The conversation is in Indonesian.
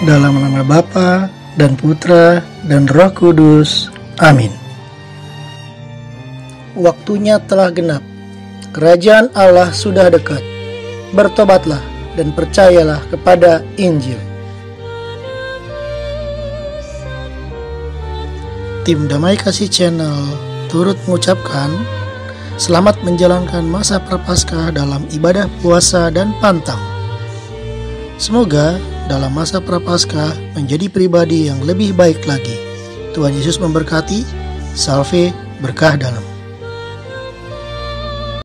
Dalam nama Bapa dan Putra dan Roh Kudus. Amin. Waktunya telah genap. Kerajaan Allah sudah dekat. Bertobatlah dan percayalah kepada Injil. Tim Damai Kasih Channel turut mengucapkan selamat menjalankan masa Prapaskah dalam ibadah puasa dan pantang. Semoga dalam masa Prapaskah menjadi pribadi yang lebih baik lagi. Tuhan Yesus memberkati. Salve, berkah dalam.